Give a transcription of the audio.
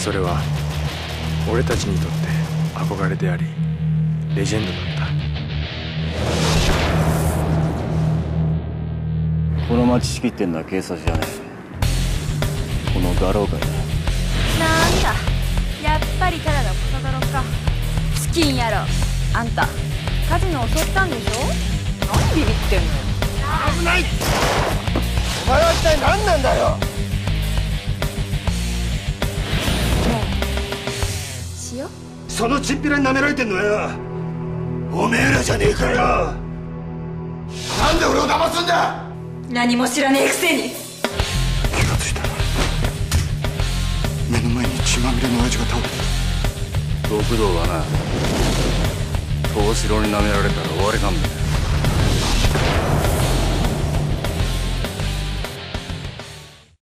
それは俺たちにとって憧れでありレジェンドだった。 この町仕切ってんのは警察じゃねえ、この画廊界だ。 なんだ、やっぱりただのコソ泥か。チキン野郎、あんたカジノ襲ったんでしょ。何ビビってんの。 危ない。お前は一体何なんだよ。 塩？ そのチンピラに舐められてんのよおめえらじゃねえかよ。なんで俺を騙すんだ。 何も知らねえくせに。 気がついたら目の前に血まみれの親父が倒れてた。 極道はな、藤四郎に舐められたら終わりなんだよ。